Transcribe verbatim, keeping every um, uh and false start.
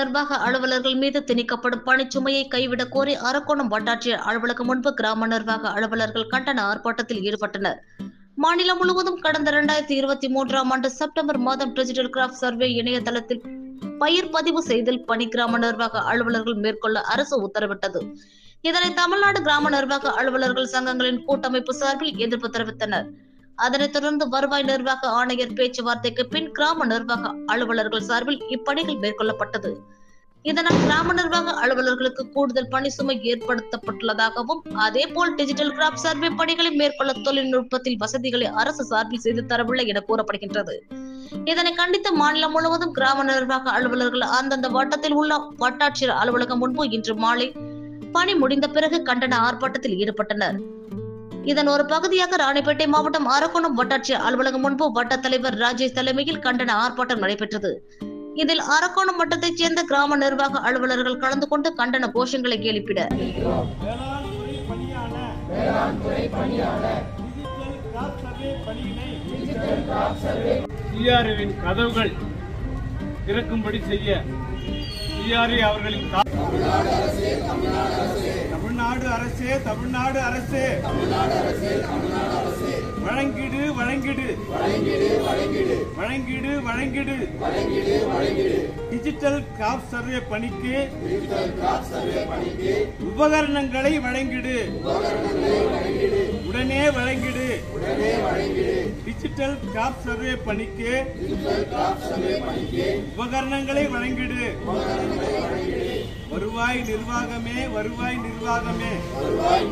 நிர்வாக அலுவலர்கள் மீது திணிக்கப்படும் பணிச்சுமையை கைவிடக் கோரி அரக்கோணம் வட்டாட்சியர் அலுவலகம் முன்பு கிராம நிர்வாக அலுவலர்கள் கண்டன ஆர்ப்பாட்டத்தில் ஈடுபட்டனர். மாநிலம் முழுவதும் கடந்த இரண்டாயிரத்தி இருபத்தி மூன்றாம் ஆண்டு செப்டம்பர் மாதம் டிஜிட்டல் கிராப் சர்வே இணையதளத்தில் பயிர் பதிவு செய்தல் பணி கிராம நிர்வாக அலுவலர்கள் மேற்கொள்ள அரசு உத்தரவிட்டது. இதனை தமிழ்நாடு கிராம நிர்வாக அலுவலர்கள் சங்கங்களின் கூட்டமைப்பு சார்பில் எதிர்ப்பு தெரிவித்தனர். அதனைத் தொடர்ந்து வருவாய் நிர்வாக ஆணையர் பேச்சுவார்த்தைக்கு பின் கிராம நிர்வாக அலுவலர்கள் சார்பில் இப்பணிகள் மேற்கொள்ளப்பட்டது. இதனால் கிராம நிர்வாக அலுவலர்களுக்கு கூடுதல் பணி சுமை ஏற்படுத்தப்பட்டுள்ளதாகவும், அதேபோல் டிஜிட்டல் கிராப் சர்வே பணிகளை மேற்கொள்ள தொழில்நுட்பத்தில் வசதிகளை அரசு சார்பில் செய்து தரவில்லை என கூறப்படுகின்றது. இதனை கண்டித்து மாநிலம் முழுவதும் கிராம நிர்வாக அலுவலர்கள் அந்தந்த வட்டத்தில் உள்ள வட்டாட்சியர் அலுவலகம் முன்பு இன்று மாலை பணி முடிந்த பிறகு கண்டன ஆர்ப்பாட்டத்தில் ஈடுபட்டனர். இதன் ஒரு பகுதியாக ராணிப்பேட்டை மாவட்டம் அரக்கோணம் வட்டாட்சியர் அலுவலகம் முன்பு வட்ட தலைவர் ராஜேஷ் தலைமையில் கண்டன ஆர்ப்பாட்டம் நடைபெற்றது. இதில் அரக்கோணம் வட்டத்தைச் சேர்ந்த கிராம நிர்வாக அலுவலர்கள் கலந்து கொண்டு கண்டன கோஷங்களை எழுப்பினர். சிஆர்ஏவின் கதவுகள் திறக்கும்படி செய்ய சிஆர்ஏ அவர்களின் தமிழ்நாடு அரசே தமிழ்நாடு அரசே வழங்கிடு வழங்கிடு வழங்கிடு வழங்கிடு டிஜிட்டல் கிராப் சர்வே பணிக்கு உபகரணங்களை வழங்கிடு உடனே வழங்கிடு டிஜிட்டல் கிராப் சர்வே பணிக்கு உபகரணங்களை வழங்கிடு. வருவாய் நிர்வாகமே வருவாய் நிர்வாகமே